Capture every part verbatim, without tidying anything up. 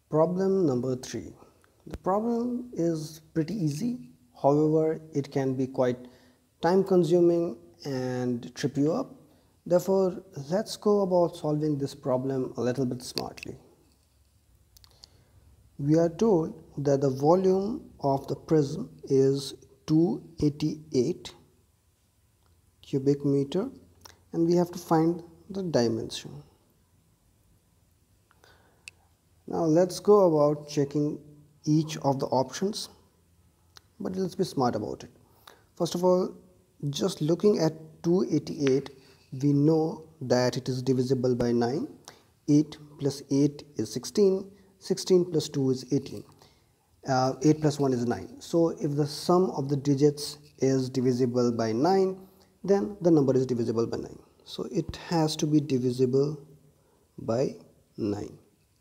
Problem number three. The problem is pretty easy. However, it can be quite time consuming and trip you up. Therefore, let's go about solving this problem a little bit smartly. We are told that the volume of the prism is two hundred eighty-eight cubic meter and we have to find the dimension. Now let's go about checking each of the options, but let's be smart about it. First of all, just looking at two hundred eighty-eight, we know that it is divisible by nine. eight plus eight is sixteen, sixteen plus two is eighteen, uh, eight plus one is nine. So if the sum of the digits is divisible by nine, then the number is divisible by nine. So it has to be divisible by nine.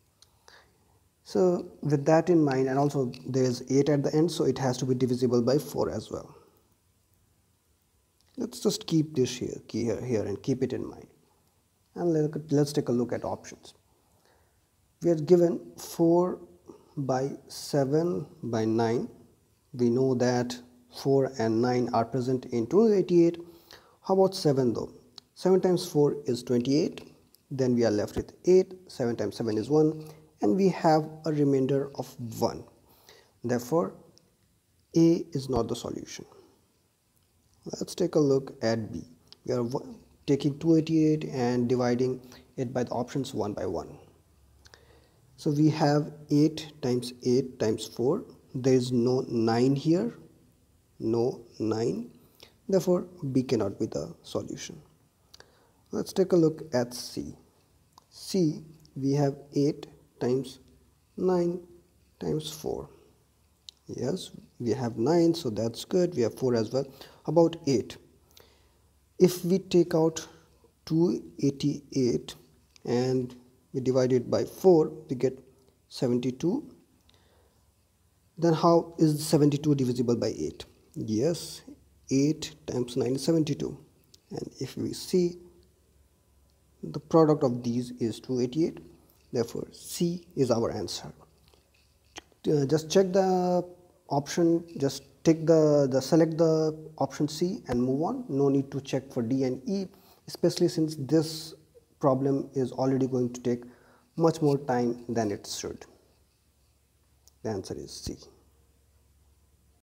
So with that in mind, and also there is eight at the end, so it has to be divisible by four as well. Let's just keep this here, here, here and keep it in mind. And let's take a look at options. We are given four by seven by nine. We know that four and nine are present in two hundred eighty-eight. How about seven though? seven times four is twenty-eight. Then we are left with eight. seven times seven is one. And we have a remainder of one. Therefore, A is not the solution. Let's take a look at B. We are taking two hundred eighty-eight and dividing it by the options one by one. So we have eight times eight times four. There is no nine here. No nine. Therefore, B cannot be the solution. Let's take a look at C. C, we have eight times nine times four. Yes, we have nine, so that's good. We have four as well. About eight. If we take out two hundred eighty-eight and we divide it by four, we get seventy-two. Then how is seventy-two divisible by eight? Yes, eight times nine is seventy-two. And if we see, the product of these is two hundred eighty-eight. Therefore, C is our answer. Uh, just check the option, just take the, the select the option C and move on. No need to check for D and E, especially since this problem is already going to take much more time than it should. The answer is C.